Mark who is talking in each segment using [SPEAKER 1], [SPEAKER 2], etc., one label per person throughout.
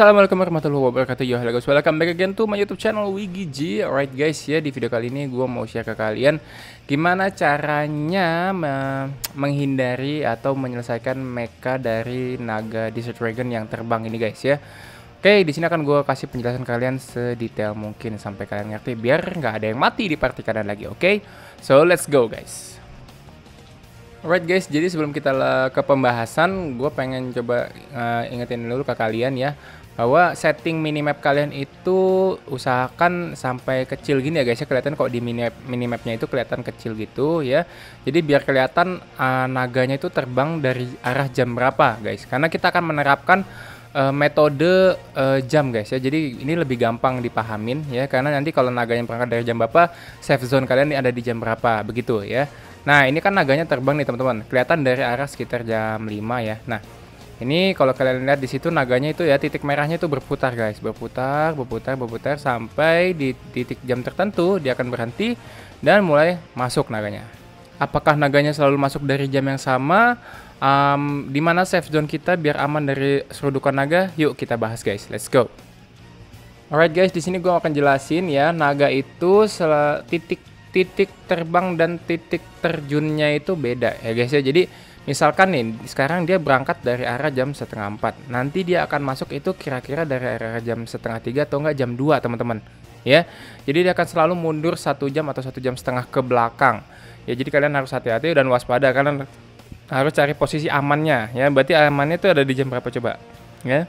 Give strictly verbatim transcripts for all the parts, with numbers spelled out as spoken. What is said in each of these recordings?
[SPEAKER 1] Assalamualaikum warahmatullahi wabarakatuh. Yo, halo guys, welcome back again to my YouTube channel Wiggy G. Alright guys, ya di video kali ini gue mau share ke kalian gimana caranya me menghindari atau menyelesaikan mecha dari naga Desert Dragon yang terbang ini guys ya. Oke, di sini akan gue kasih penjelasan kalian sedetail mungkin sampai kalian ngerti biar nggak ada yang mati di party kalian lagi. Oke, so let's go guys. Alright guys, jadi sebelum kita ke pembahasan, gue pengen coba uh, ingetin dulu ke kalian ya, bahwa setting minimap kalian itu usahakan sampai kecil gini ya guys ya. Kelihatan kok di minimap minimapnya itu kelihatan kecil gitu ya. Jadi biar kelihatan uh, naganya itu terbang dari arah jam berapa guys. Karena kita akan menerapkan uh, metode uh, jam guys ya. Jadi ini lebih gampang dipahamin ya. Karena nanti kalau naganya berangkat dari jam berapa, safe zone kalian ada di jam berapa begitu ya. Nah ini kan naganya terbang nih teman-teman. Kelihatan dari arah sekitar jam lima ya. Nah ini kalau kalian lihat di situ naganya itu ya, titik merahnya itu berputar guys, berputar, berputar, berputar sampai di titik jam tertentu dia akan berhenti dan mulai masuk naganya. Apakah naganya selalu masuk dari jam yang sama? Um, di mana safe zone kita biar aman dari serudukan naga? Yuk kita bahas guys, let's go. Alright guys, di sini gue akan jelasin ya, naga itu titik titik terbang dan titik terjunnya itu beda ya guys ya. Jadi misalkan nih sekarang dia berangkat dari arah jam setengah empat, nanti dia akan masuk itu kira-kira dari arah jam setengah tiga atau enggak jam dua teman-teman ya. Jadi dia akan selalu mundur satu jam atau satu jam setengah ke belakang ya. Jadi kalian harus hati-hati dan waspada, kalian harus cari posisi amannya ya. Berarti amannya itu ada di jam berapa coba ya.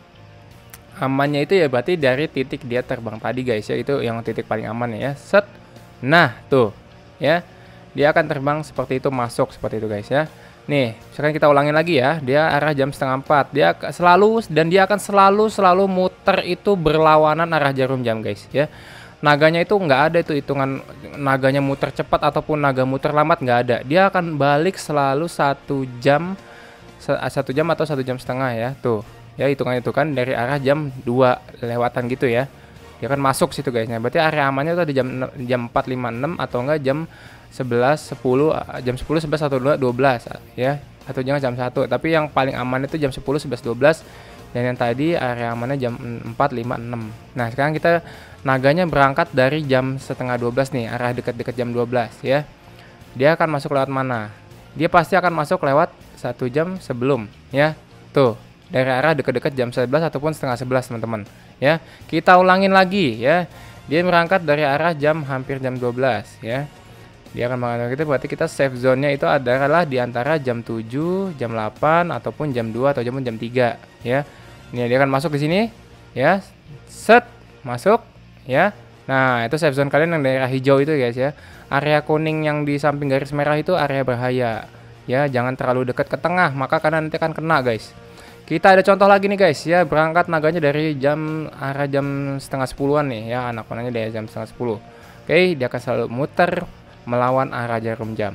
[SPEAKER 1] Amannya itu ya berarti dari titik dia terbang tadi guys ya, itu yang titik paling aman ya. Set. Nah tuh ya, dia akan terbang seperti itu, masuk seperti itu guys ya. Nih sekarang kita ulangin lagi ya, dia arah jam setengah empat, dia selalu dan dia akan selalu selalu muter itu berlawanan arah jarum jam guys ya. Naganya itu nggak ada itu hitungan naganya muter cepat ataupun naga muter lambat, nggak ada. Dia akan balik selalu satu jam satu jam atau satu jam setengah ya. Tuh ya, hitungan itu kan dari arah jam dua lewatan gitu ya. Dia akan masuk situ guys. Nah, berarti area amannya itu di jam jam empat lima enam atau enggak jam sebelas sepuluh, jam sepuluh sebelas atau dua belas ya. Atau jangan jam satu, tapi yang paling aman itu jam sepuluh sebelas dua belas, dan yang tadi area amannya jam empat lima enam. Nah, sekarang kita naganya berangkat dari jam setengah dua belas nih, arah dekat-dekat jam dua belas ya. Dia akan masuk lewat mana? Dia pasti akan masuk lewat satu jam sebelum ya. Tuh, dari arah dekat-dekat jam sebelas ataupun setengah sebelas teman-teman ya. Kita ulangin lagi ya, dia berangkat dari arah jam hampir jam dua belas ya. Dia akan mengatakan kita, berarti kita safe zone-nya itu adalah di antara jam tujuh, jam delapan ataupun jam dua atau jam jam tiga ya. Ini dia akan masuk di sini ya. Set, masuk ya. Nah, itu safe zone kalian yang daerah hijau itu guys ya. Area kuning yang di samping garis merah itu area bahaya ya. Jangan terlalu dekat ke tengah, maka kalian nanti akan kena guys. Kita ada contoh lagi nih guys ya, berangkat naganya dari jam arah jam setengah sepuluhan nih ya, anak panahnya dari jam setengah sepuluh. Oke, dia akan selalu muter melawan arah jarum jam.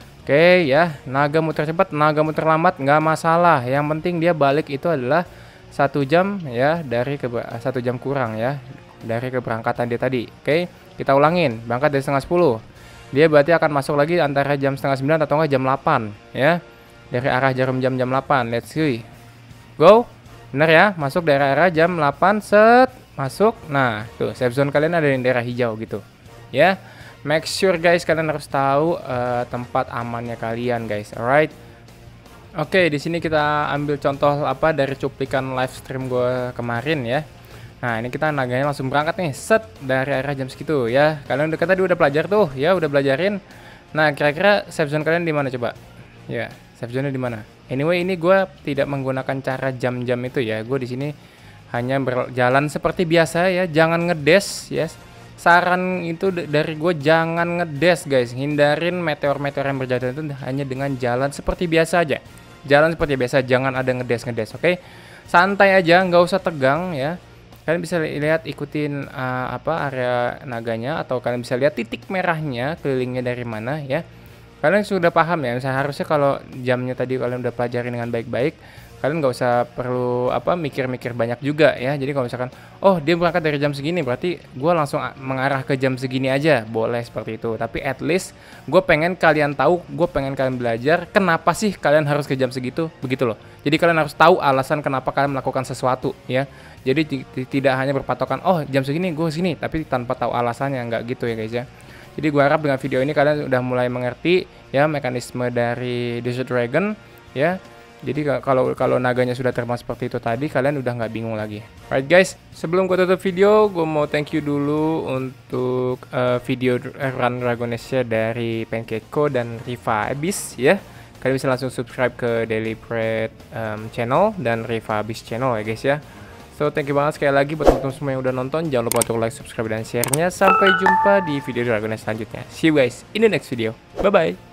[SPEAKER 1] Oke ya, naga muter cepat, naga muter lambat nggak masalah. Yang penting dia balik itu adalah satu jam ya, dari ke satu jam kurang ya dari keberangkatan dia tadi. Oke, kita ulangin, berangkat dari setengah sepuluh. Dia berarti akan masuk lagi antara jam setengah sembilan atau enggak jam delapan ya, dari arah jarum jam jam delapan. Let's see. Go, bener ya, masuk daerah arah jam delapan, set, masuk. Nah tuh safe zone kalian ada di daerah hijau gitu ya. Make sure guys kalian harus tahu uh, tempat amannya kalian guys. Alright. Oke, di sini kita ambil contoh apa dari cuplikan live stream gue kemarin ya. Nah ini kita naganya langsung berangkat nih, set, dari arah jam segitu ya. Kalian udah tadi udah belajar tuh ya, udah belajarin. Nah kira-kira safe zone kalian di mana coba ya? Safe zone-nya di mana? Anyway, ini gue tidak menggunakan cara jam-jam itu ya. Gue di sini hanya berjalan seperti biasa ya. Jangan ngedes ya. Saran itu dari gue, jangan ngedes guys. Hindarin meteor-meteor yang berjatuhan itu hanya dengan jalan seperti biasa aja. Jalan seperti biasa, jangan ada ngedes-ngedes, oke? Okay? Santai aja, nggak usah tegang ya. Kalian bisa lihat, ikutin uh, apa area naganya, atau kalian bisa lihat titik merahnya kelilingnya dari mana ya. Kalian sudah paham ya, misalnya harusnya kalau jamnya tadi kalian udah pelajari dengan baik-baik, kalian nggak usah perlu apa mikir-mikir banyak juga ya. Jadi kalau misalkan oh dia berangkat dari jam segini berarti gue langsung mengarah ke jam segini aja, boleh seperti itu. Tapi at least gue pengen kalian tahu, gue pengen kalian belajar kenapa sih kalian harus ke jam segitu, begitu loh. Jadi kalian harus tahu alasan kenapa kalian melakukan sesuatu ya. Jadi tidak hanya berpatokan oh jam segini gue sini, tapi tanpa tahu alasannya, nggak gitu ya guys ya. Jadi gue harap dengan video ini kalian udah mulai mengerti ya mekanisme dari Desert Dragon ya. Jadi kalau kalau naganya sudah terbang seperti itu tadi, kalian udah nggak bingung lagi. Alright guys, sebelum gue tutup video, gue mau thank you dulu untuk uh, video run Dragonesnya dari Pancake dan Riva Abyss ya. Kalian bisa langsung subscribe ke Daily Bread um, channel dan Riva Abyss channel ya guys ya. So thank you banget sekali lagi buat teman-teman semua yang udah nonton. Jangan lupa untuk like, subscribe, dan share-nya. Sampai jumpa di video Dragones selanjutnya. See you guys in the next video. Bye bye.